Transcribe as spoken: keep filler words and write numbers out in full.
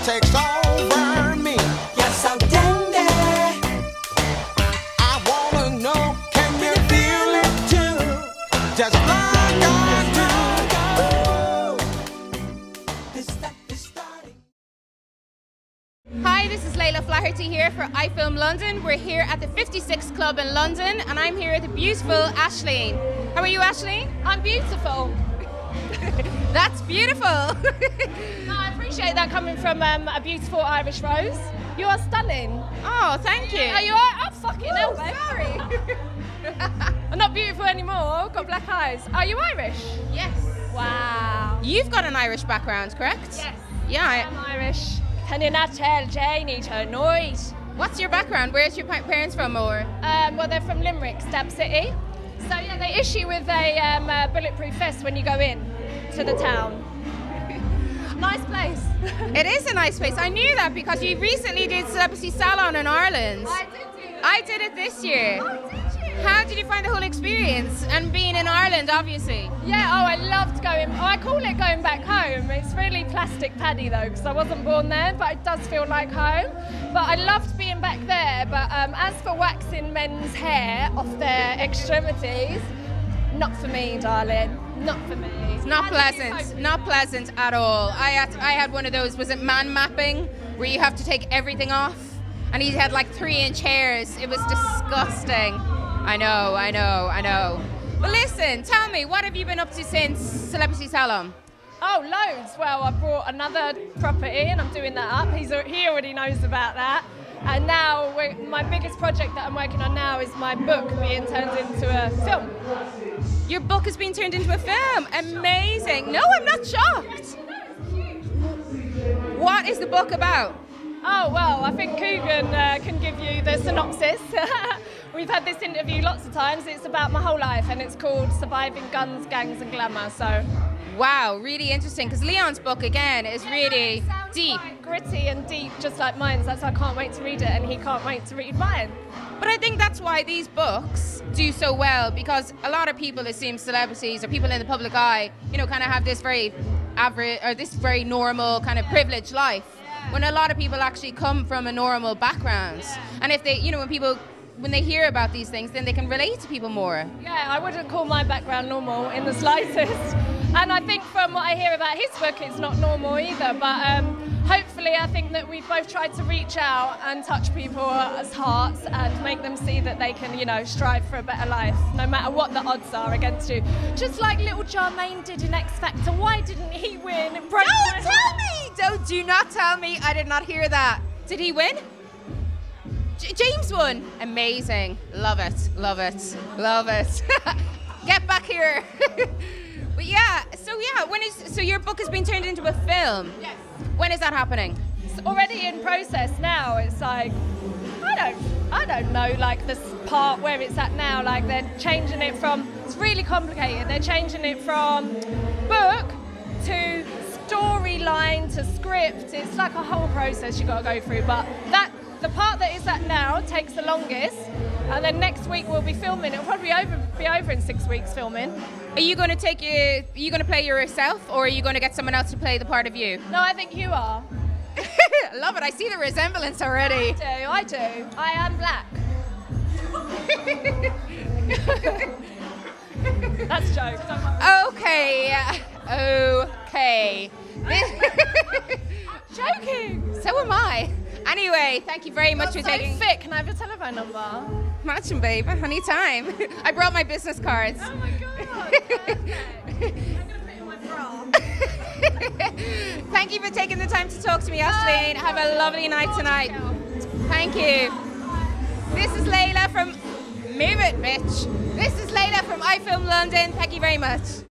takes over me. You're so dandy. I wanna know, can you feel it too? Just like I do. This stuff is starting. Hi, this is Layla Flaherty here for iFILM London. We're here at the fifty-six Club in London, and I'm here with the beautiful Aisleyne. How are you, Aisleyne? I'm beautiful. That's beautiful. No, I appreciate that coming from um, a beautiful Irish rose. You are stunning. Oh, thank you. Are you alright? Oh, fucking hell, babe. Sorry. I'm not beautiful anymore. Got black eyes. Are you Irish? Yes. Wow. You've got an Irish background, correct? Yes. Yeah. I, I'm Irish. Can you not tell Janie tonight? What's your background? Where's your pa- parents from, or? Um, well, they're from Limerick, Stab City. So yeah, they issue with a, um, a bulletproof vest when you go in to the town. Nice place. It is a nice place. I knew that because you recently did Celebrity Salon in Ireland. I did do that. I did it this year. Oh, did you? How did you find the whole experience? And being in Ireland, obviously. Yeah, oh, I loved going, oh, I call it going back home. It's really plastic paddy though, because I wasn't born there, but it does feel like home. But I loved being back there, but um, as for waxing men's hair off their extremities, not for me, darling, not for me. It's not pleasant, not pleasant at all. I had, I had one of those, was it man mapping, where you have to take everything off? And he had like three inch hairs. It was disgusting. I know, I know, I know. But listen, tell me, what have you been up to since Celebrity Salon? Oh, loads. Well, I brought another property and I'm doing that up. He's, he already knows about that. And now we're, my biggest project that I'm working on now is my book being turned into a film. Your book has been turned into a film. Amazing. No, I'm not shocked. What is the book about? Oh, well, I think Coogan uh, can give you the synopsis. We've had this interview lots of times. It's about my whole life and it's called Surviving Guns, Gangs and Glamour. So, wow, really interesting, because Leon's book, again, is really deep. Quite gritty and deep, just like mine. So that's why I can't wait to read it and he can't wait to read mine. But I think that's why these books do so well, because a lot of people assume celebrities or people in the public eye, you know, kind of have this very average or this very normal kind of privileged life, when a lot of people actually come from a normal background. And if they, you know, when people, when they hear about these things, then they can relate to people more. Yeah, I wouldn't call my background normal in the slightest. And I think from what I hear about his book, it's not normal either. But um, hopefully I think that we've both tried to reach out and touch people's hearts and make them see that they can, you know, strive for a better life, no matter what the odds are against you. Just like little Jermaine did in X Factor. Why didn't he win? It broke Don't my tell heart. me! Don't, do not tell me. I did not hear that. Did he win? J- James won. Amazing. Love it. Love it. Love it. Get back here. But yeah, so yeah, when is so your book has been turned into a film? Yes. When is that happening? It's already in process now. It's like, I don't, I don't know, like this part where it's at now. Like they're changing it from, it's really complicated. They're changing it from book to storyline to script. It's like a whole process you got to go through. But that the part that is at now takes the longest. And then next week we'll be filming. It'll probably over, be over in six weeks filming. Are you going to take you? Are you going to play yourself, or are you going to get someone else to play the part of you? No, I think you are. Love it. I see the resemblance already. I do. I do. I am black. That's a joke. Don't worry. Okay. Okay. I'm joking. So am I. Anyway, thank you very much You're for so taking. fit. Can I have your telephone number? Imagine, babe. Anytime. I brought my business cards. Oh my god. Perfect. I'm gonna put it in my bra. Thank you for taking the time to talk to me, Aisleyne. Have a lovely night tonight. Thank you. This is Layla from Move It, bitch. This is Layla from iFILM London. Thank you very much.